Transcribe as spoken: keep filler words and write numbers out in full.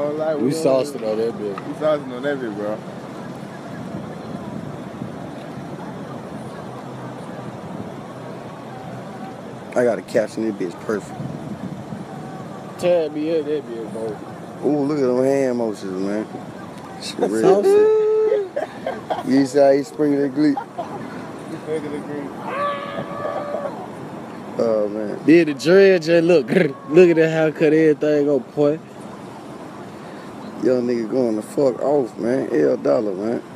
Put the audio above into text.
don't like We saucing on that bitch. We saucing on that bitch, bro. I gotta caption this bitch perfect. Tag me in that bitch, bro. Ooh, look at them hand motions, man. Shit real. You see how he spring that glee? Oh, man. Did the dread just look. Look at that haircut, everything go, boy. Young nigga going the fuck off, man. L dollar, man.